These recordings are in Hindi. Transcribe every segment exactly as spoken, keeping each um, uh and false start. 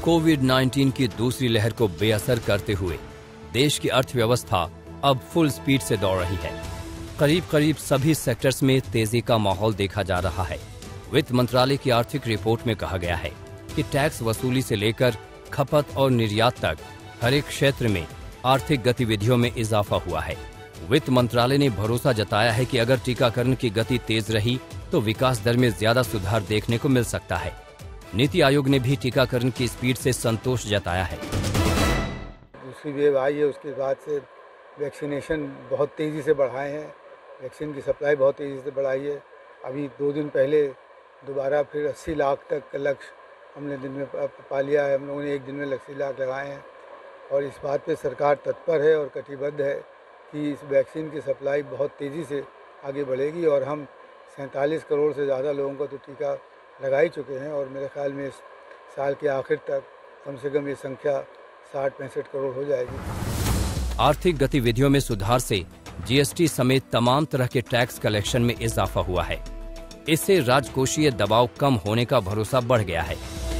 कोविड नाइन्टीन की दूसरी लहर को बेअसर करते हुए देश की अर्थव्यवस्था अब फुल स्पीड से दौड़ रही है। करीब करीब सभी सेक्टर्स में तेजी का माहौल देखा जा रहा है। वित्त मंत्रालय की आर्थिक रिपोर्ट में कहा गया है कि टैक्स वसूली से लेकर खपत और निर्यात तक हर एक क्षेत्र में आर्थिक गतिविधियों में इजाफा हुआ है। वित्त मंत्रालय ने भरोसा जताया है कि अगर टीकाकरण की गति तेज रही तो विकास दर में ज्यादा सुधार देखने को मिल सकता है। नीति आयोग ने भी टीकाकरण की स्पीड से संतोष जताया है। दूसरी वेव आई है, उसके बाद से वैक्सीनेशन बहुत तेज़ी से बढ़ाए हैं, वैक्सीन की सप्लाई बहुत तेज़ी से बढ़ाई है। अभी दो दिन पहले दोबारा फिर अस्सी लाख तक का लक्ष्य हमने दिन में पा लिया है। हम लोगों ने एक दिन में अस्सी लाख लगाए हैं और इस बात पे सरकार तत्पर है और कटिबद्ध है कि इस वैक्सीन की सप्लाई बहुत तेज़ी से आगे बढ़ेगी और हम सैंतालीस करोड़ से ज़्यादा लोगों को तो टीका लगा ही चुके हैं और मेरे ख्याल में इस साल के आखिर तक कम से कम ये संख्या साठ पैंसठ करोड़ हो जाएगी। आर्थिक गतिविधियों में सुधार से जीएसटी समेत तमाम तरह के टैक्स कलेक्शन में इजाफा हुआ है। इससे राजकोषीय दबाव कम होने का भरोसा बढ़ गया है।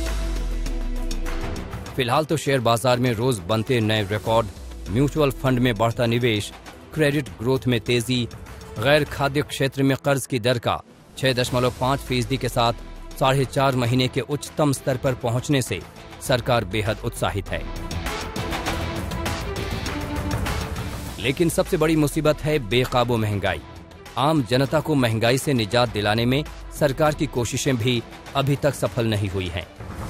फिलहाल तो शेयर बाजार में रोज बनते नए रिकॉर्ड, म्यूचुअल फंड में बढ़ता निवेश, क्रेडिट ग्रोथ में तेजी, गैर खाद्य क्षेत्र में कर्ज की दर का छह दशमलव पाँच फीसदी के साथ साढ़े चार महीने के उच्चतम स्तर पर पहुंचने से सरकार बेहद उत्साहित है। लेकिन सबसे बड़ी मुसीबत है बेकाबू महंगाई। आम जनता को महंगाई से निजात दिलाने में सरकार की कोशिशें भी अभी तक सफल नहीं हुई हैं।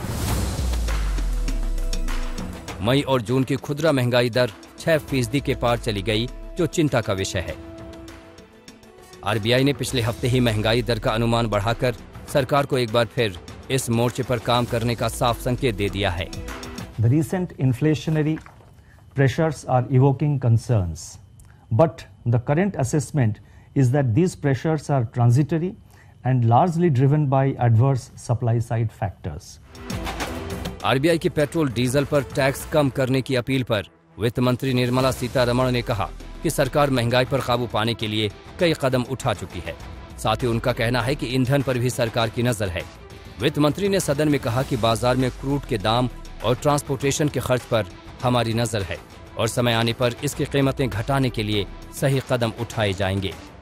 मई और जून की खुदरा महंगाई दर छह फीसदी के पार चली गई, जो चिंता का विषय है। आरबीआई ने पिछले हफ्ते ही महंगाई दर का अनुमान बढ़ाकर सरकार को एक बार फिर इस मोर्चे पर काम करने का साफ संकेत दे दिया है। The recent inflationary pressures are evoking concerns, but the current assessment is that these pressures are transitory and largely driven by adverse supply side factors. RBI की पेट्रोल डीजल पर टैक्स कम करने की अपील पर वित्त मंत्री निर्मला सीतारमण ने कहा कि सरकार महंगाई पर काबू पाने के लिए कई कदम उठा चुकी है। साथ ही उनका कहना है कि ईंधन पर भी सरकार की नजर है। वित्त मंत्री ने सदन में कहा कि बाजार में क्रूड के दाम और ट्रांसपोर्टेशन के खर्च पर हमारी नजर है और समय आने पर इसकी कीमतें घटाने के लिए सही कदम उठाए जाएंगे।